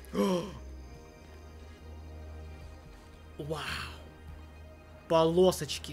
Вау. Полосочки.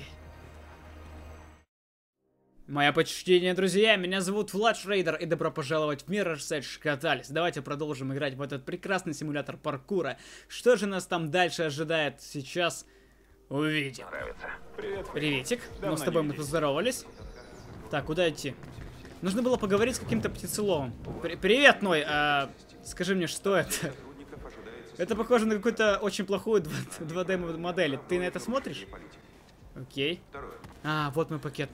Мое почтение, друзья, меня зовут Влад Шрейдер, и добро пожаловать в Mirror's Edge Catalyst. Давайте продолжим играть в этот прекрасный симулятор паркура. Что же нас там дальше ожидает, сейчас увидим. Привет. Приветик, Давно с тобой не мы виделись. поздоровались. Так, куда идти? Нужно было поговорить с каким-то птицеловым. Привет, Ной, скажи мне, что это? Это похоже на какую-то очень плохую 2D модель. Ты на это смотришь? Окей. А, вот мой пакет.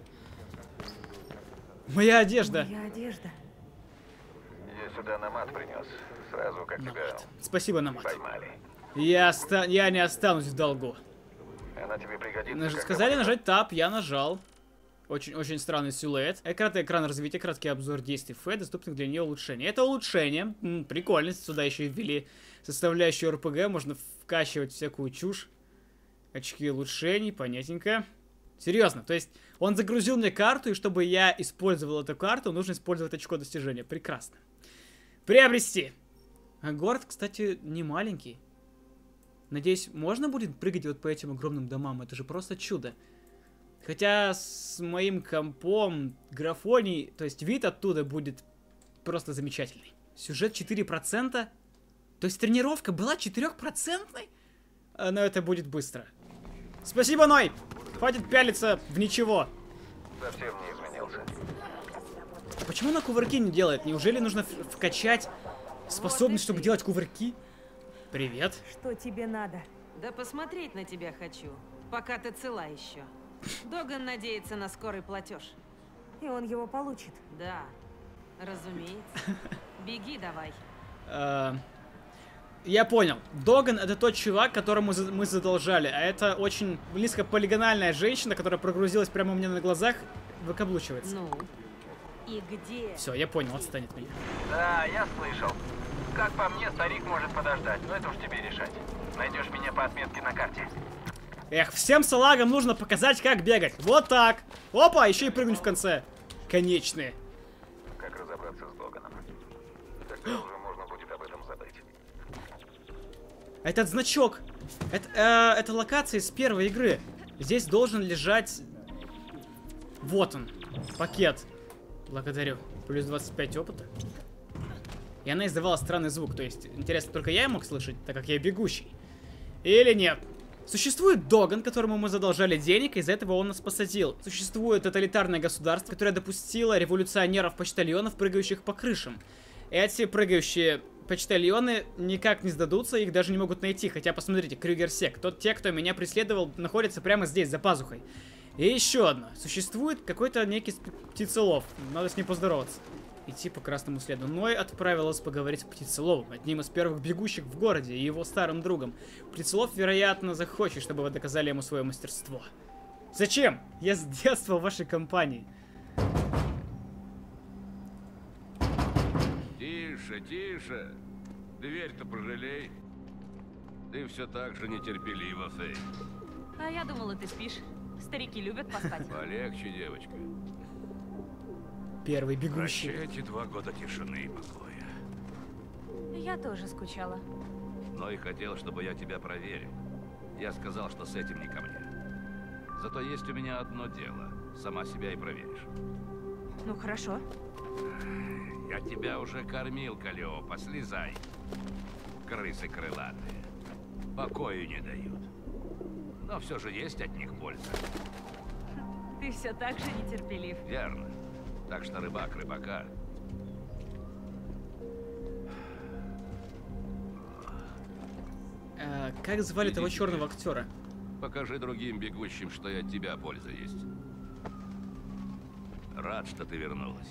Моя одежда. Моя одежда. Я сюда намат принес. Сразу как тебя Намат. Спасибо, Намат. поймали. Я не останусь в долгу. Она тебе пригодится. как Сказали команда. нажать Tab, я нажал. Очень странный силуэт. Экран развития, краткий обзор действий Ф, доступных для нее улучшений. Это улучшение. Прикольно, сюда еще и ввели составляющую РПГ, можно вкачивать всякую чушь. Очки улучшений, понятненько. Серьезно, то есть он загрузил мне карту, и чтобы я использовал эту карту, нужно использовать очко достижения. Прекрасно. Приобрести. А город, кстати, не маленький. Надеюсь, можно будет прыгать вот по этим огромным домам? Это же просто чудо. Хотя с моим компом графоний, то есть вид оттуда будет просто замечательный. Сюжет 4%? То есть тренировка была 4%? Но это будет быстро. Спасибо, Ной! Хватит пялиться в ничего. Совсем не изменился. А почему она кувырки не делает? Неужели нужно вкачать способность, чтобы делать кувырки? Привет. Что тебе надо? Да посмотреть на тебя хочу, пока ты цела еще. Доган надеется на скорый платеж. И он его получит. Да, разумеется. Беги давай. Я понял. Доган — это тот чувак, которому мы задолжали. А это очень низкополигональная женщина, которая прогрузилась прямо у меня на глазах, выкаблучивается. Ну, и где? Все, я понял, отстанет от меня. Да, я слышал. Как по мне, старик может подождать, но это уж тебе решать. Найдешь меня по отметке на карте. Эх, всем салагам нужно показать, как бегать. Вот так. Опа, еще и прыгнуть в конце. Конечные. Как разобраться с Доганом? Тогда уже можно будет об этом забыть. Этот значок. Это локация из первой игры. Здесь должен лежать... Вот он. Пакет. Благодарю. Плюс 25 опыта. И она издавала странный звук. То есть, интересно, только я мог слышать, так как я бегущий. Или нет? Существует Доган, которому мы задолжали денег, и из-за этого он нас посадил. Существует тоталитарное государство, которое допустило революционеров-почтальонов, прыгающих по крышам. Эти прыгающие почтальоны никак не сдадутся, их даже не могут найти. Хотя, посмотрите, Крюгер-сек, те, кто меня преследовал, находятся прямо здесь, за пазухой. И еще одно. Существует какой-то некий птицелов. Надо с ним поздороваться. Идти по красному следу. Ной отправилась поговорить с птицеловым, одним из первых бегущих в городе, и его старым другом. Птицелов, вероятно, захочет, чтобы вы доказали ему свое мастерство. Зачем? Я с детства в вашей компании. Тише, тише. Дверь-то пожалей. Ты все так же нетерпелива, Фэй. А я думала, ты спишь. Старики любят поспать. Полегче, девочка. Первый бегущий. Прощайте 2 года тишины и покоя. Я тоже скучала. Но и хотел, чтобы я тебя проверил. Я сказал, что с этим не ко мне. Зато есть у меня одно дело. Сама себя и проверишь. Ну хорошо. Я тебя уже кормил, Калео, послезай. Крысы крылатые. Покою не дают. Но все же есть от них польза. Ты все так же нетерпелив. Верно. Так что рыбак рыбака. Как звали того Идите. черного актера? Покажи другим бегущим, что и от тебя польза есть. Рад, что ты вернулась.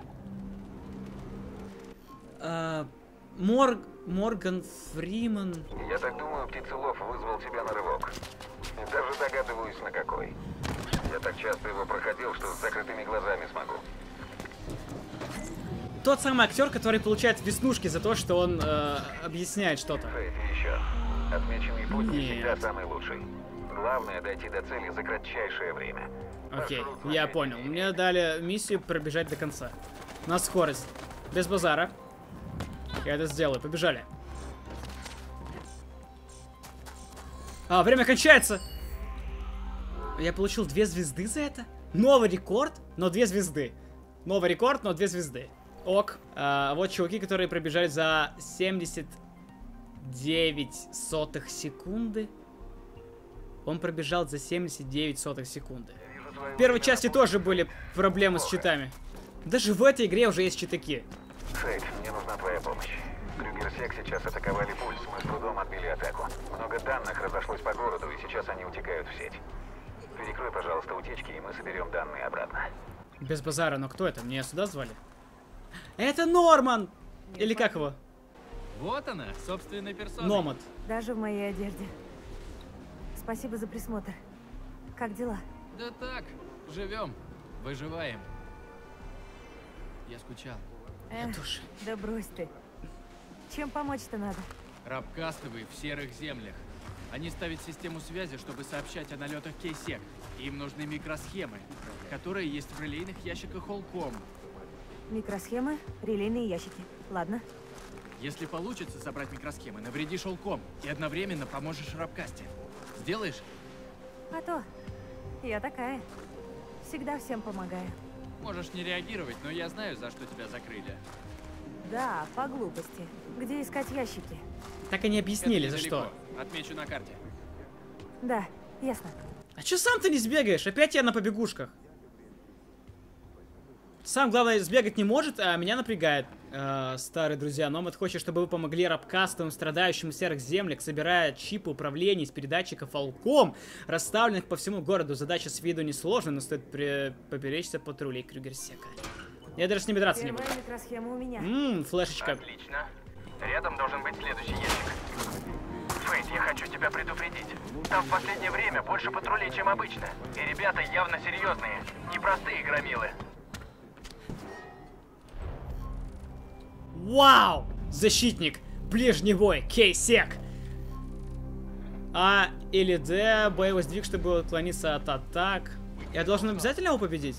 Морган Фриман. Я так думаю, птицелов вызвал тебя на рывок. И даже догадываюсь, на какой. Я так часто его проходил, что с закрытыми глазами смогу. Тот самый актер, который получает веснушки за то, что он объясняет что-то. Фейт, и еще. Отмеченный путь не Нет. всегда самый лучший. Главное дойти до цели за кратчайшее время. Окей, я понял. Мне дали миссию пробежать до конца. На скорость. Без базара. Я это сделаю. Побежали. Время кончается. Я получил 2 звезды за это? Новый рекорд, но 2 звезды. Новый рекорд, но 2 звезды. Ок. Вот чуваки, которые пробежали за 79 секунды. Он пробежал за 79 секунды. В первой части тоже были проблемы с читами. Даже в этой игре уже есть читаки. Фейт, мне нужна твоя помощь. Крюгер-Сек сейчас атаковали пульс, мы с трудом отбили атаку. Много данных разошлось по городу, и сейчас они утекают в сеть. Перекрой, пожалуйста, утечки, и мы соберем данные обратно. Без базара, но кто это? Меня сюда звали? Это Норман! Или как его? Вот она, собственной персоной. Номад. Даже в моей одежде. Спасибо за присмотр. Как дела? Да так, живем, выживаем. Я скучал. Тоже. Да брось ты. Чем помочь-то надо? Рабкастовые в серых землях. Они ставят систему связи, чтобы сообщать о налетах Кейсек. Им нужны микросхемы, которые есть в релейных ящиках Холком. Микросхемы, релейные ящики. Ладно. Если получится собрать микросхемы, навредишь Холком и одновременно поможешь Рабкасте. Сделаешь? А то. Я такая. Всегда всем помогаю. Можешь не реагировать, но я знаю, за что тебя закрыли. Да, по глупости. Где искать ящики? Так и не объяснили, Это за недалеко. что. Отмечу на карте. Да, ясно. А чё сам ты не сбегаешь? Опять я на побегушках. Сам, главное, сбегать не может, а меня напрягает. Старые друзья, Номад хочет, чтобы вы помогли рабкастовым, страдающим в серых землях, собирая чипы управления из передатчиков Falcom, расставленных по всему городу. Задача с виду несложная, но стоит поберечься патрулей Крюгер-Сека. Я даже с ними драться не буду. Первая микросхема у меня. Флешечка. Отлично. Рядом должен быть следующий ящик. Фейт, я хочу тебя предупредить. Там в последнее время больше патрулей, чем обычно. И ребята явно серьезные. Непростые громилы. Вау! Защитник! Ближний бой! Кейсек! А или Д, боевой сдвиг, чтобы уклониться от атак. Я должен обязательно его победить?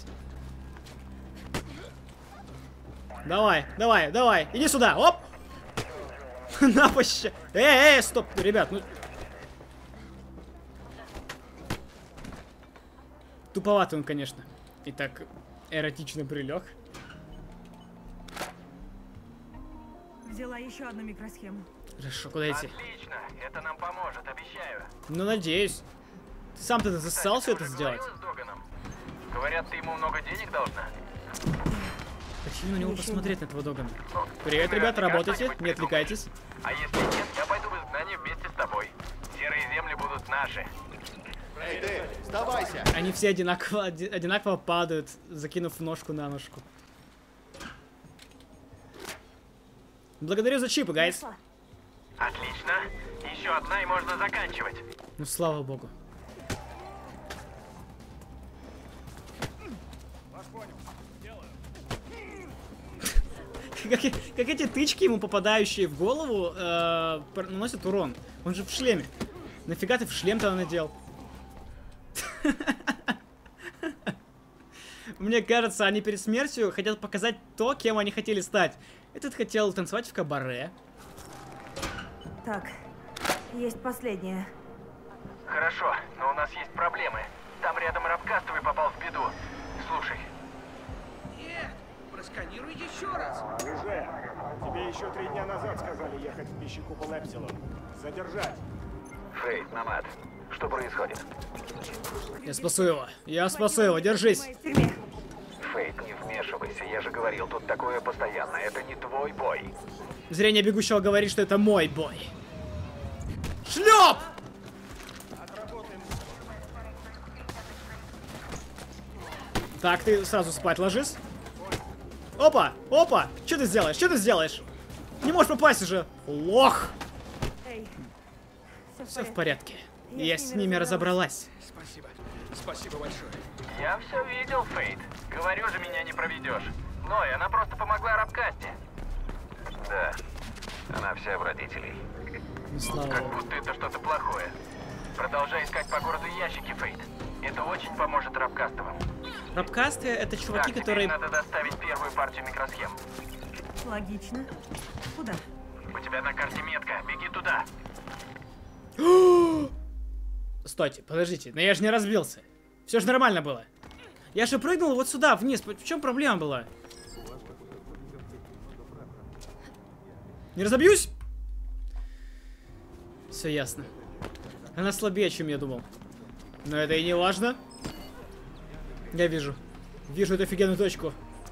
Давай, давай, давай! Иди сюда! Оп! На поща! Стоп! Ребят, ну... Туповатый он, конечно. И так эротично прилег. Взяла еще одну микросхему. Хорошо, куда идти? Отлично. Это нам поможет, обещаю. Ну, надеюсь. Ты сам-то засал все это Ты уже сделать? говорила с Доганом? Говорят, ты ему много денег должна. Почему на него Еще посмотреть, на этого Догана? Ну, Привет, ты ребята, наверняка работайте, что-нибудь не отвлекайтесь. А если нет, я пойду в изгнание вместе с тобой. Серые земли будут наши. Эй, ты, сдавайся! Они все одинаково падают, закинув ножку на ножку. Благодарю за чипы, гайс. Нашла. Отлично. Еще одна и можно заканчивать. Ну, слава богу. Как эти тычки ему, попадающие в голову, наносят урон. Он же в шлеме. Нафига ты в шлем-то надел? Мне кажется, они перед смертью хотят показать то, кем они хотели стать. Этот хотел танцевать в кабаре. Так, есть последняя. Хорошо, но у нас есть проблемы. Там рядом Рабкастовый попал в беду. Слушай. Нет, просканируй еще раз. Уже. Тебе еще 3 дня назад сказали ехать в пищекупол Эпсилон. Задержать. Фейт, Номад, что происходит? Я спасу его. Я спасу его. Держись. В тюрьме. Фейт, не вмешивайся, я же говорил, тут такое постоянно, это не твой бой. Зрение бегущего говорит, что это мой бой. Шлеп! Так, ты сразу спать ложись. Опа! Опа! Что ты сделаешь? Что ты сделаешь? Не можешь попасть уже. Лох! Эй, Все в порядке. Я с ними разобралась. Спасибо. Спасибо большое. Я все видел, Фейт. Говорю же, меня не проведешь. Ной, она просто помогла Рабкасте. Да, она вся в родителей. Ну, слава Как богу. будто это что-то плохое. Продолжай искать по городу ящики, Фейт. Это очень поможет Рабкастовым. Рабкасты — это чуваки, Так, которые... теперь надо доставить первую партию микросхем. Логично. Куда? У тебя на карте метка. Беги туда. Стойте, подождите, но я же не разбился. Все же нормально было. Я же прыгнул вот сюда, вниз. В чем проблема была? Не разобьюсь? Все ясно. Она слабее, чем я думал. Но это и не важно. Я вижу. Вижу эту офигенную точку.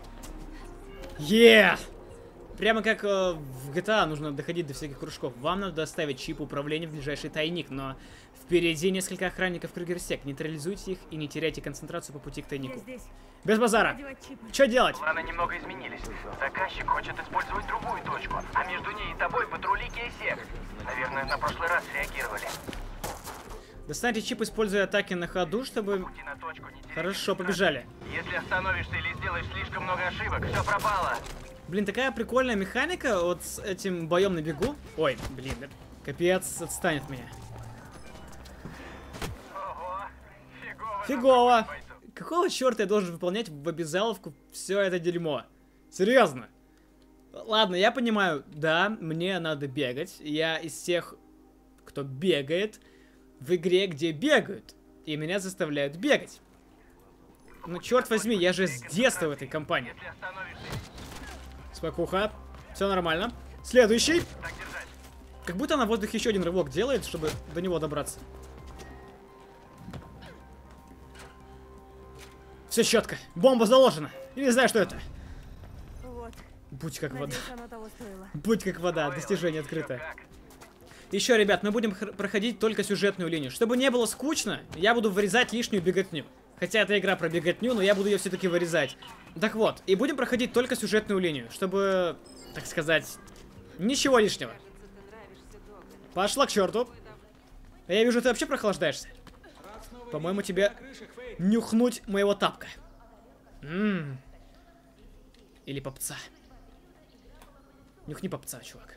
Прямо как в GTA нужно доходить до всяких кружков. Вам надо доставить чип управления в ближайший тайник, но впереди несколько охранников Крюгер-сек. Нейтрализуйте их и не теряйте концентрацию по пути к тайнику. Без базара. Что делать? Планы немного изменились. Заказчик хочет использовать другую точку, а между ней и тобой патрули Кейсек. Наверное, на прошлый раз реагировали. Достаньте чип, используя атаки на ходу, чтобы... Хорошо, побежали. Если остановишься или сделаешь слишком много ошибок, все пропало. Блин, такая прикольная механика вот с этим боем на бегу. Ой, блин, капец, отстанет от меня. Ого, фигово. Какого черта я должен выполнять в обязаловку все это дерьмо? Серьезно. Ладно, я понимаю, да, мне надо бегать. Я из тех, кто бегает в игре, где бегают. И меня заставляют бегать. Ну, черт возьми, я же с детства в этой компании. Спокуха. Все нормально. Следующий. Как будто на воздухе еще один рывок делает, чтобы до него добраться. Все четко. Бомба заложена. Я не знаю, что это. Вот. Будь как вода. Надеюсь, оно того стоило. Будь как вода. Достижение открыто. Еще, ребят, мы будем проходить только сюжетную линию. Чтобы не было скучно, я буду вырезать лишнюю беготню. Хотя это игра про беготню, но я буду ее все-таки вырезать. Так вот, и будем проходить только сюжетную линию, чтобы, так сказать, ничего лишнего. Пошла к черту. Я вижу, ты вообще прохлаждаешься. По-моему, тебе нюхнуть моего тапка. Или попца. Нюхни попца, чувак.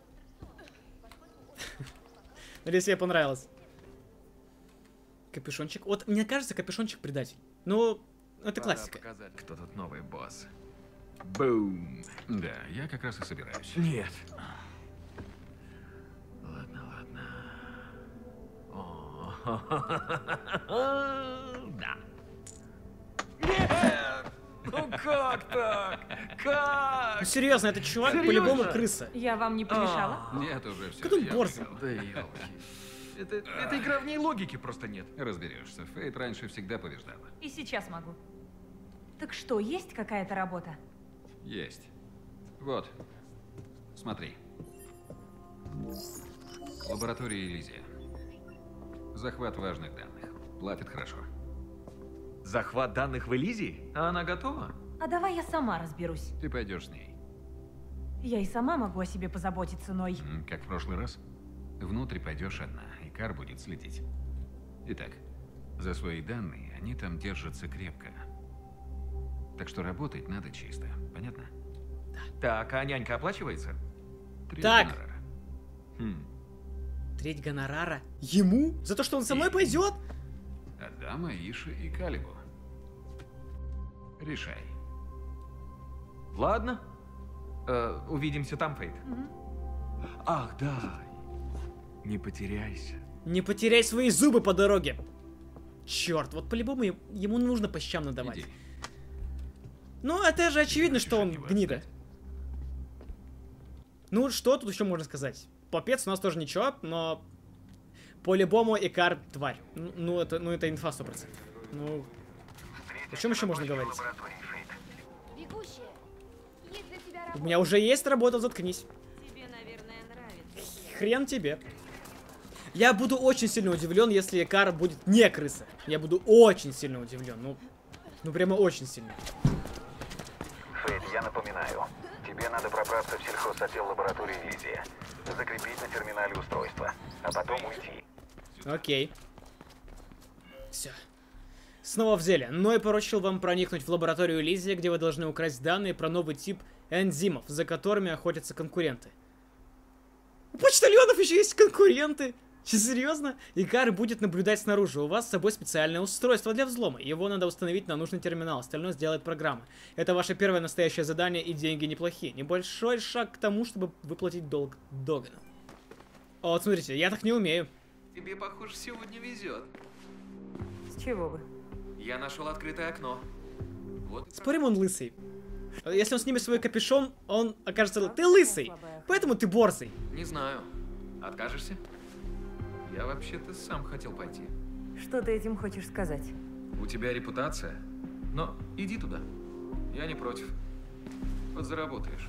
Надеюсь, тебе понравилось. Капюшончик. Вот, мне кажется, капюшончик предатель. Ну, это классика. Кто тут новый босс? Бум. Да, я как раз и собираюсь. Нет. Ладно. Да. Ну как так? Как? Ну серьезно, этот чувак по-любому крыса. Я вам не помешала? Нет, уже все. Как он борзый. Да елки. Это игра, в ней логики просто нет. Разберешься. Фейт раньше всегда побеждала. И сейчас могу. Так что, есть какая-то работа? Есть. Вот. Смотри. Лаборатория Элизия. Захват важных данных. Платит хорошо. Захват данных в Элизии? А она готова? А давай я сама разберусь. Ты пойдешь с ней. Я и сама могу о себе позаботиться, Ной. Как в прошлый раз. Внутрь пойдешь одна, и Кар будет следить. Итак, за свои данные они там держатся крепко. Так что работать надо чисто. Понятно? Так, а нянька оплачивается? Треть Так. гонорара. Треть гонорара? Ему? За то, что он со мной пойдет? Адама, Иши и Калибу. Решай. Ладно. Увидимся там, Фейт. Ах, да. Не потеряйся. Не потеряй свои зубы по дороге. Черт, вот по-любому ему нужно по щам надавать. Иди. Ну, это же очевидно, что он от него гнида. отстать. Ну, что тут еще можно сказать? Попец у нас тоже ничего, но по-любому Икар тварь. Ну, это инфа 100%. Ну, о чем еще можно говорить? Бегущая. Есть для тебя У работа. меня уже есть работа, заткнись. Тебе, наверное, нравится. Хрен тебе. Я буду очень сильно удивлен, если Икар будет не крыса. Я буду очень сильно удивлен. Ну прямо очень сильно. Фейт, я напоминаю. Тебе надо пробраться в сельхозотдел лаборатории Элизия. Закрепить на терминале устройство. А потом уйти. Окей. Все. Снова в деле. Ной поручил вам проникнуть в лабораторию Элизия, где вы должны украсть данные про новый тип энзимов, за которыми охотятся конкуренты. У почтальонов еще есть конкуренты. Серьезно? Икар будет наблюдать снаружи. У вас с собой специальное устройство для взлома. Его надо установить на нужный терминал. Остальное сделает программа. Это ваше первое настоящее задание, и деньги неплохие. Небольшой шаг к тому, чтобы выплатить долг Догану. Вот, смотрите, я так не умею. Тебе, похоже, сегодня везет. С чего бы? Я нашел открытое окно. Вот. Спорим, он лысый. Если он снимет свой капюшон, он окажется... Ты лысый, поэтому ты борзый. Не знаю. Откажешься? Я вообще-то сам хотел пойти. Что ты этим хочешь сказать? У тебя репутация? Но иди туда. Я не против. Подзаработаешь.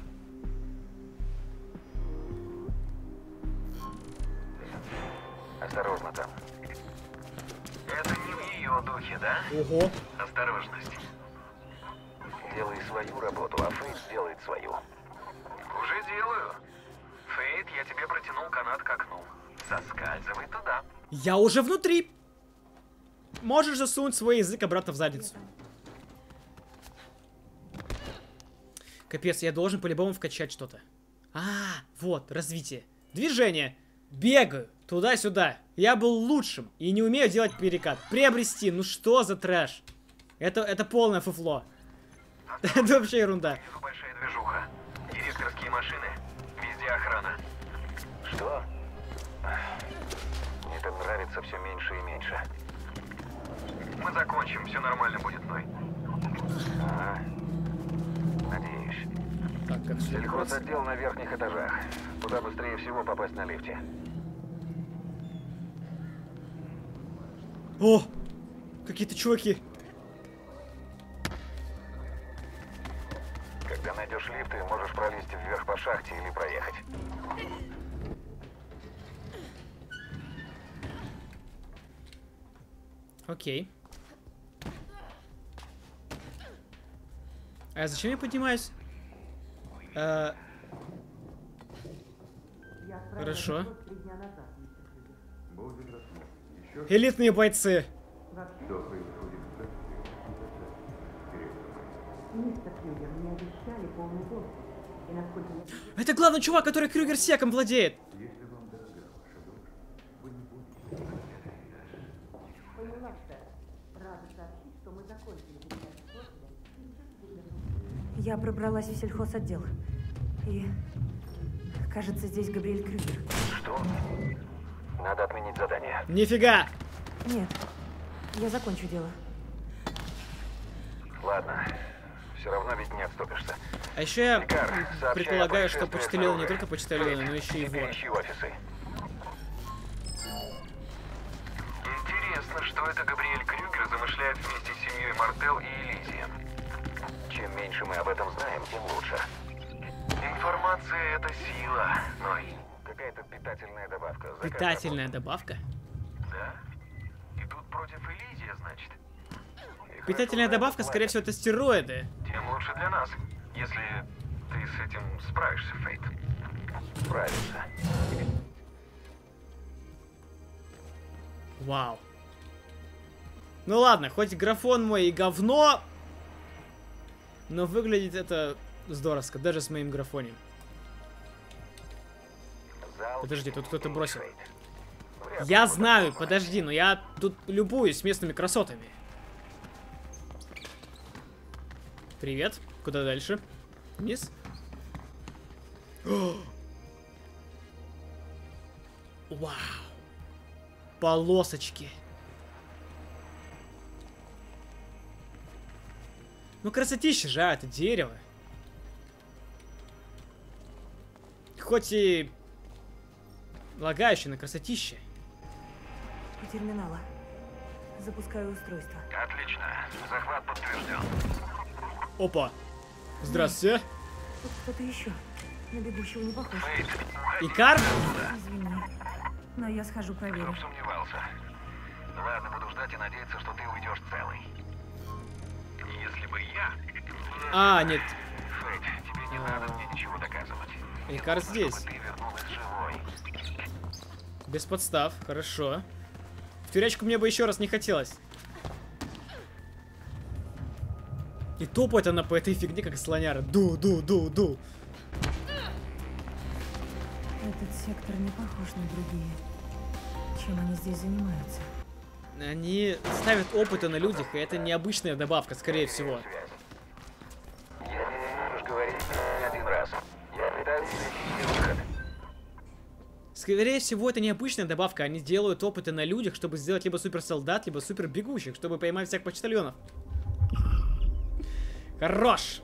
Осторожно там. Это не в ее духе, да? Ого. Осторожность. Делай свою работу, а Фейт сделает свою. Уже делаю. Фейт, я тебе протянул канат к окну. Соскальзывай туда. Я уже внутри. Можешь засунуть свой язык обратно в задницу. Капец, я должен по-любому вкачать что-то. Вот, развитие. Движение. Бегаю. Туда-сюда. Я был лучшим и не умею делать перекат. Приобрести. Ну что за трэш? Это полное фуфло. Это вообще ерунда. Большая движуха. Директорские машины. Везде охрана. Что? Мне это нравится все меньше и меньше. Мы закончим, все нормально будет, Ной. Ага. Надеюсь. Так, как все Сельхозотдел на верхних этажах. Туда быстрее всего попасть на лифте. О! Какие-то чуваки. Когда найдешь лифт, ты можешь пролезть вверх по шахте или проехать. Окей. А зачем я поднимаюсь? Хорошо. Элитные бойцы. Это главный чувак, который Крюгер секом владеет. Я пробралась в сельхозотдел. И... кажется, здесь Габриэль Крюгер. Что? Надо отменить задание. Нифига! Нет. Я закончу дело. Ладно. Все равно ведь не отступишься. А еще я Икар, предполагаю, что почтальоны не только почтальоны, но еще и воры. Ищи офисы. Интересно, что это Габриэль Крюгер замышляет вместе с семьей Мартел и Элизием. Чем меньше мы об этом знаем, тем лучше. Информация — это сила, Ной. Какая-то питательная добавка. Питательная добавка? Да? И тут против Элизия, значит? Питательная добавка, скорее всего, это стероиды. Тем лучше для нас, если ты с этим справишься, Фейт. Справится. Вау. Ну ладно, хоть графон мой и говно, но выглядит это здоровско, даже с моим графонием. Подожди, тут кто-то бросил. Я знаю, подожди, но я тут любуюсь местными красотами. Привет. Куда дальше? Вниз? О! Вау. Полосочки. Ну, красотища же, это дерево. Хоть и лагающее, но красотища. У терминала. Запускаю устройство. Отлично. Захват подтвержден. Опа. Здравствуйте. Тут кто-то еще. На бегущего не похож. Икар? Извини. Но я схожу проверю. Сомневался. Ладно, буду ждать и надеяться, что ты уйдешь целый. Если бы я... Нет. Фейт, тебе не надо мне ничего доказывать. Икар здесь. Ты вернулась живой. Без подстав, хорошо. В тюрячку мне бы еще раз не хотелось. И топает она по этой фигне, как слоняра. Ду-ду-ду-ду. Этот сектор не похож на другие. Чем они здесь занимаются? Они ставят опыты на людях, и это необычная добавка, скорее всего. Я не можешь говорить не один раз. Я пытаюсь найти выход. Скорее всего, это необычная добавка. Они делают опыты на людях, чтобы сделать либо суперсолдат, либо супербегущих, чтобы поймать всех почтальонов. Хорош!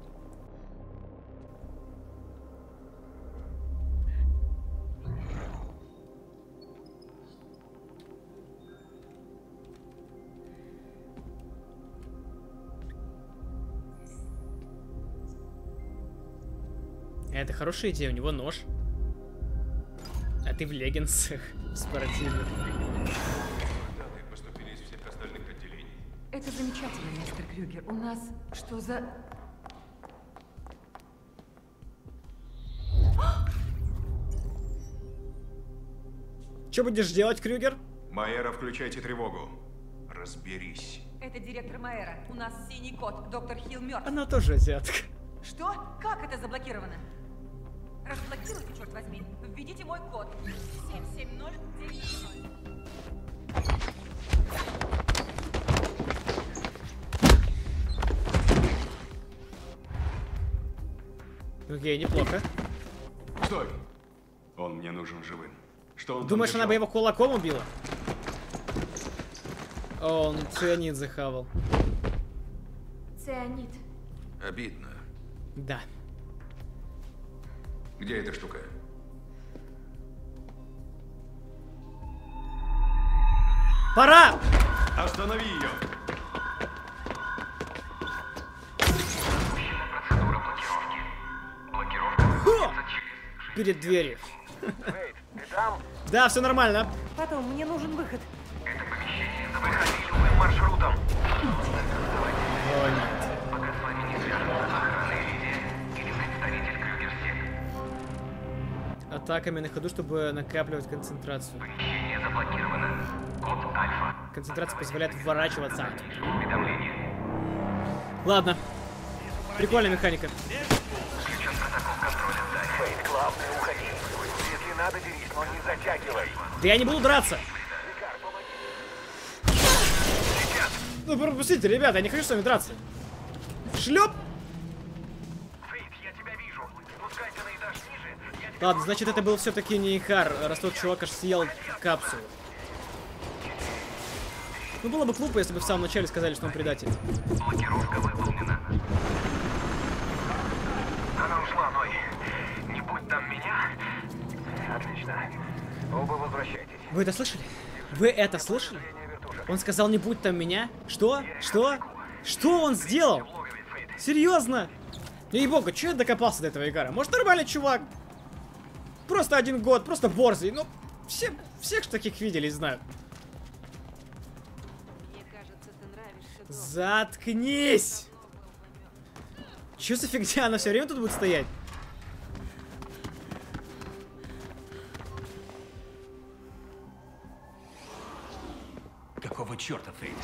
Это хорошая идея, у него нож. А ты в леггинсах спортивных. Это замечательно, мистер Крюгер. У нас что за... Что будешь делать, Крюгер? Майера, включайте тревогу. Разберись. Это директор Майера. У нас синий кот. Доктор Хилл мертв. Она тоже азиатка. Что? Как это заблокировано? Разблокируйте, черт возьми. Введите мой код. 77090. Окей, неплохо. Стой! Он мне нужен живым. Что он Думаешь, она бы его кулаком убила? О, он цианид захавал. Цианид. Обидно. Да. Где эта штука? Пора! Останови ее! Перед дверью. Фейт, ты там? Да, все нормально. Потом, мне нужен выход. Это помещение заходи любым маршрутом. О, нет. Пока с вами не связана охрана или представитель Крюгер-сек. Атаками на ходу, чтобы накапливать концентрацию. Помещение заблокировано. Код Альфа. Концентрация позволяет вворачиваться. Уведомление. Ладно. Прикольная механика. Включен протокол контроля здания. Фейт, главное, уходи. Если надо, дерись, но не затягивай. Да я не буду драться. Ну пропустите, ребята, я не хочу с вами драться. Шлеп! Фейт, я тебя вижу. Спускайся на этаж ниже. Ладно, значит это был все-таки не Икар, раз тот чувак аж съел капсулу. Ну было бы глупо, если бы в самом начале сказали, что он предатель. Блокировка выполнена. Она ушла, Ной. Не будь там меня. Отлично. Оба возвращайтесь. Вы это слышали? Вы это слышали? Он сказал, не будь там меня. Что? Что? Что он сделал? Серьезно? Ей-богу, че я докопался до этого Икара? Может, нормальный чувак? Просто 1 год, просто борзый. Ну, всех ж таких видели и знают. Заткнись! Чё за фигня? Она все время тут будет стоять? Какого черта, Фейт?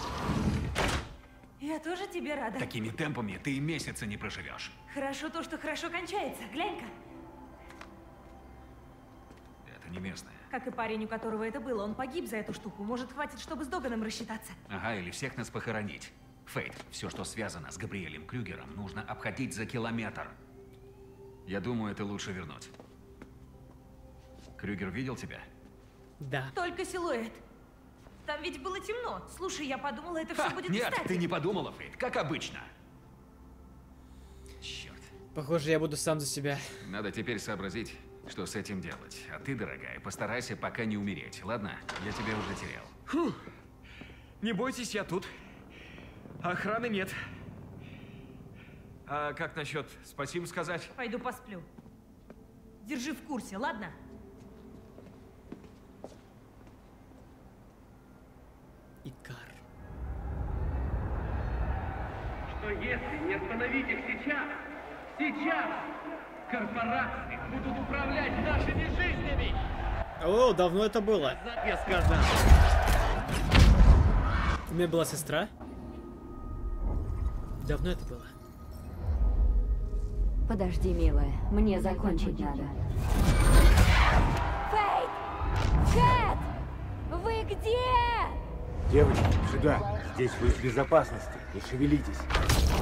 Я тоже тебе рада. Такими темпами ты и месяца не проживешь. Хорошо то, что хорошо кончается. Глянь-ка. Это не местное. Как и парень, у которого это было. Он погиб за эту штуку. Может, хватит, чтобы с Доганом рассчитаться. Ага, или всех нас похоронить. Фейт, все, что связано с Габриэлем Крюгером, нужно обходить за километр. Я думаю, это лучше вернуть. Крюгер видел тебя? Да. Только силуэт. Там ведь было темно. Слушай, я подумала, это все будет Нет, кстати. ты не подумала, Фейт, как обычно. Черт. Похоже, я буду сам за себя. Надо теперь сообразить, что с этим делать. А ты, дорогая, постарайся пока не умереть, ладно? Я тебя уже терял. Фух. Не бойтесь, я тут. Охраны нет. А как насчет спасибо сказать? Пойду посплю. Держи в курсе, ладно? Икар. Что если не остановить их сейчас, корпорации будут управлять нашими жизнями? О, давно это было. Я сказал. У меня была сестра. Давно это было. Подожди, милая, мне закончить надо. Фейт! Кэт! Вы где? Девочки, сюда. Здесь вы в безопасности. Не шевелитесь.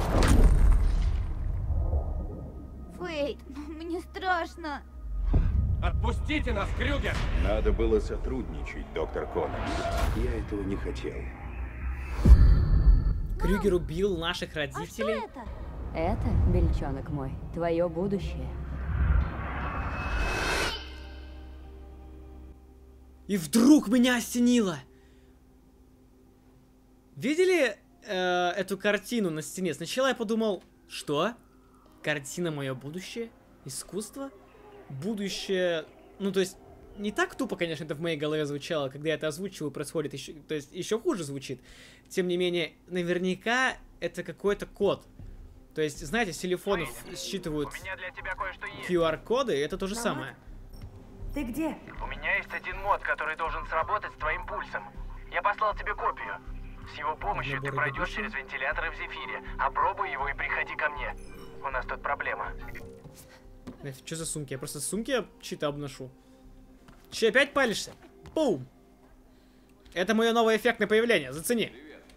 Фейт, мне страшно. Отпустите нас, Крюгер! Надо было сотрудничать, доктор Коннорс. Я этого не хотел. Крюгер убил наших родителей. А что это? Это, бельчонок мой, твое будущее. И вдруг меня осенило. Видели эту картину на стене? Сначала я подумал, что? Картина мое будущее? Искусство? Будущее... Ну, то есть, не так тупо, конечно, это в моей голове звучало, когда я это озвучиваю, происходит еще... То есть, еще хуже звучит. Тем не менее, наверняка это какой-то код. То есть, знаете, с телефонов считывают QR-коды, и это то же самое. Ты где? У меня есть один мод, который должен сработать с твоим пульсом. Я послал тебе копию. С его помощью ты пройдешь через вентиляторы в Зефире. Опробуй его и приходи ко мне. У нас тут проблема. Что за сумки? Я просто сумки чьи-то обношу. Че, опять палишься? Бум! Это мое новое эффектное появление, зацени.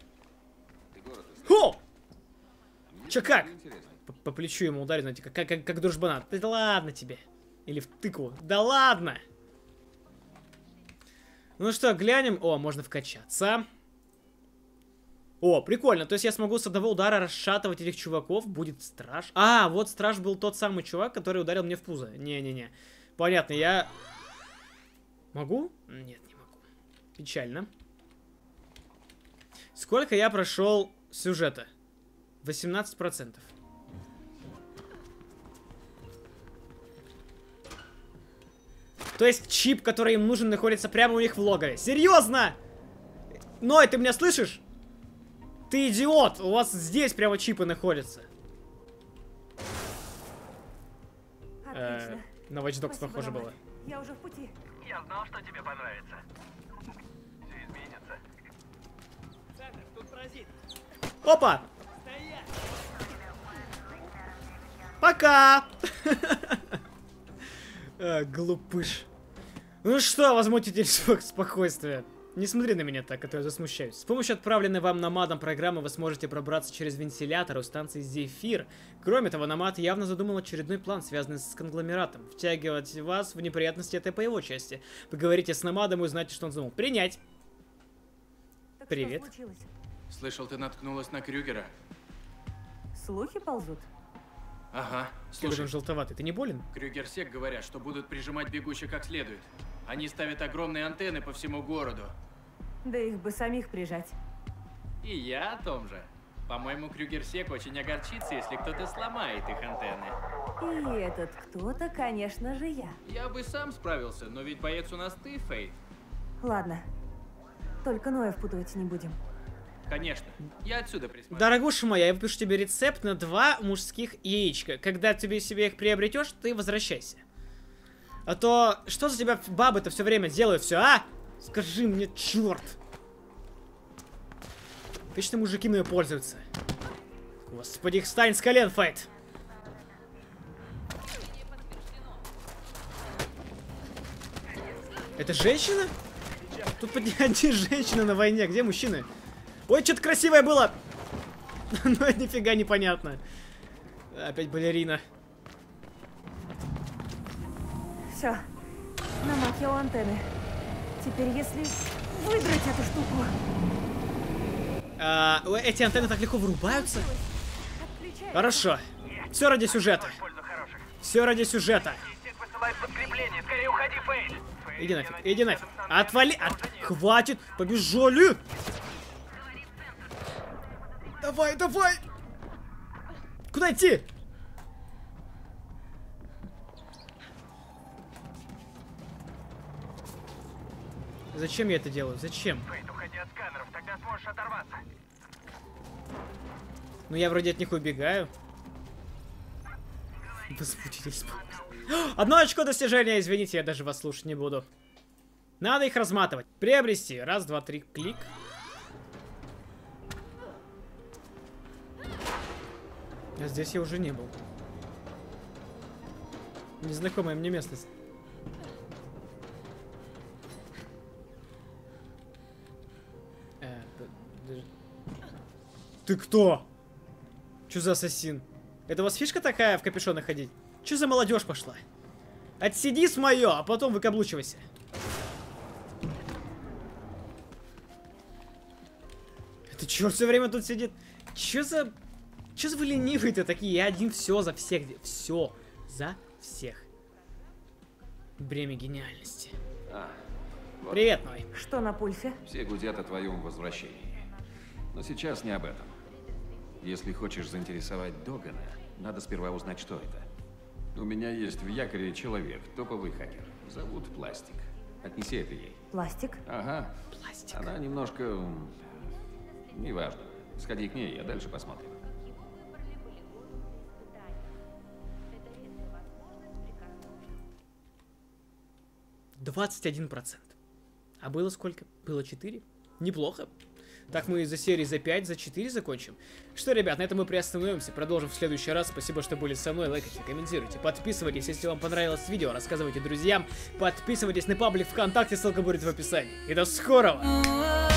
Хо! Че, как? По плечу ему ударить, знаете, как дружбана. Да ладно тебе. Или в тыкву. Да ладно! Ну что, глянем. О, можно вкачаться. О, прикольно. То есть я смогу с одного удара расшатывать этих чуваков. Будет страж. А, вот страж был тот самый чувак, который ударил мне в пузо. Не-не-не. Понятно, я... Могу? Нет, не могу. Печально. Сколько я прошел сюжета? 18%. То есть чип, который им нужен, находится прямо у них в логове. Серьезно? Ной, ты меня слышишь? Ты идиот! У вас здесь прямо чипы находятся. На Watch Dogs похоже было. Я уже в пути. Я знал, что тебе понравится. Все изменится. Опа! Пока! Глупыш. Ну что, возмутитель спокойствия. Не смотри на меня так, а то я засмущаюсь. С помощью отправленной вам намадом программы вы сможете пробраться через вентилятор у станции Зефир. Кроме того, намад явно задумал очередной план, связанный с конгломератом. Втягивать вас в неприятности это по его части. Поговорите с намадом и узнаете, что он задумал. Принять! Так привет. Что случилось? Слышал, ты наткнулась на Крюгера? Слухи ползут? Ага. Слушай, он желтоватый. Ты не болен? Крюгер-сек говорят, что будут прижимать бегущих как следует. Они ставят огромные антенны по всему городу. Да их бы самих прижать. И я о том же. По-моему, Крюгер-сек очень огорчится, если кто-то сломает их антенны. И этот кто-то, конечно же, я. Я бы сам справился, но ведь боец у нас ты, Фейт. Ладно. Только Ноя впутывать не будем. Конечно. Я отсюда присмотрю. Дорогуша моя, я выпишу тебе рецепт на 2 мужских яичка. Когда ты себе их приобретешь, ты возвращайся. А то, что за тебя бабы-то все время делают все, а? Скажи мне, черт. Вечно мужики мною пользуются. Господи, встань с колен, Файт. Это женщина? Тут одни женщины на войне, где мужчины? Ой, что-то красивое было. Ну, это нифига непонятно. Опять балерина. Все. Намак я у антенны. Теперь если выдрать эту штуку... Эти антенны так легко вырубаются? Хорошо. Все ради сюжета. Все ради сюжета. Иди нафиг, иди нафиг. Отвали! Хватит! Побежали! Давай, давай! Куда идти? Зачем я это делаю? Зачем? Фейт, уходи от сканеров, тогда сможешь оторваться. Ну я вроде от них убегаю. Возмутитель. Одно очко достижения, извините, я даже вас слушать не буду. Надо их разматывать. Приобрести. Раз, два, три, клик. А здесь я уже не был. Незнакомая мне местность. Ты кто? Чё за ассасин? Это у вас фишка такая в капюшонах ходить? Чё за молодежь пошла? Отсиди с моё, а потом выкаблучивайся. Это черт все время тут сидит. Чё за вы ленивые-то такие? Я один все за всех. Все за всех. Бремя гениальности. Вот. Привет, Ной. Что на пульсе? Все гудят о твоем возвращении. Но сейчас не об этом. Если хочешь заинтересовать Догана, надо сперва узнать, что это. У меня есть в якоре человек, топовый хакер. Зовут Пластик. Отнеси это ей. Пластик? Ага. Пластик. Она немножко... неважно. Сходи к ней, а дальше посмотрим. 21%. А было сколько? Было 4? Неплохо. Так мы за серии за 5, за 4 закончим. Что, ребят, на этом мы приостановимся. Продолжим в следующий раз. Спасибо, что были со мной. Лайкайте, комментируйте. Подписывайтесь, если вам понравилось видео. Рассказывайте друзьям. Подписывайтесь на паблик ВКонтакте. Ссылка будет в описании. И до скорого!